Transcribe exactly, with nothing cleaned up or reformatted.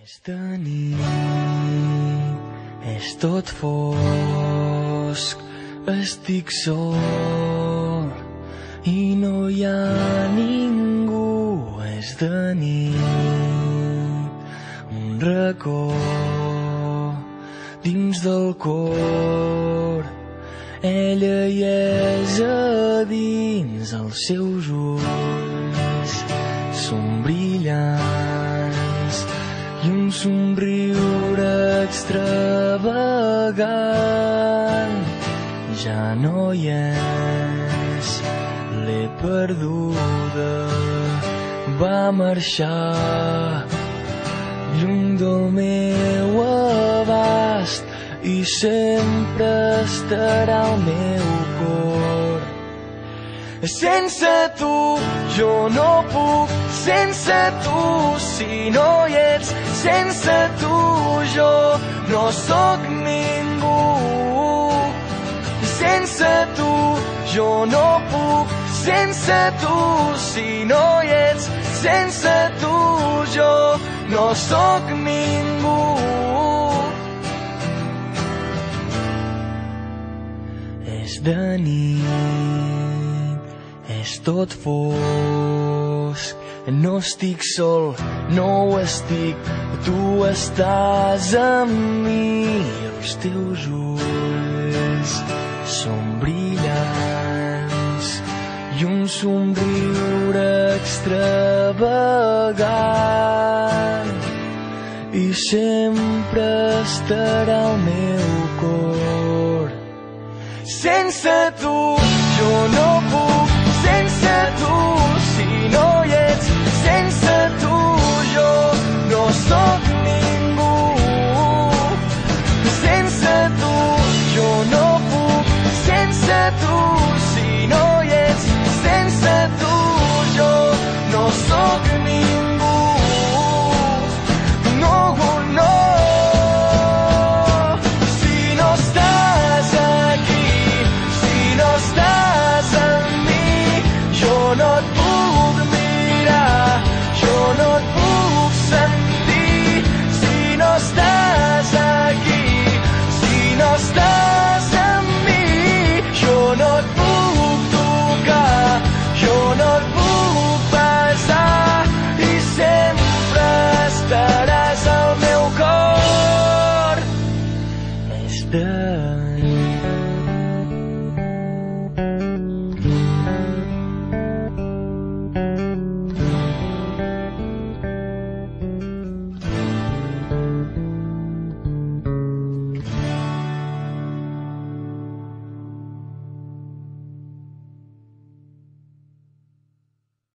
És de nit, és tot fosc, estic sol i no hi ha ningú. És de nit, un racó dins del cor, ella hi és a dins, els seus ulls són brillants i un somriure extravagant. Ja no hi és, l'he perduda, va marxar lluny del meu abast i sempre estarà al meu cor. Sense tu jo no puc, sense tu si no hi ets, sense tu jo no sóc ningú. Sense tu jo no puc, sense tu si no hi ets, sense tu jo no sóc ningú. És de nit, és tot fosc, no estic sol, no ho estic, tu estàs amb mi. Els teus ulls són brillants i un somriure extravagant i sempre estarà al meu cor. Sense tu jo no puc, sense tu si no hi ets, sense tu jo no sóc ningú. Sense tu jo no puc, sense tu si no hi ets, sense tu jo no sóc ningú. No, no, si no estàs aquí, si no estàs amb mi, jo no et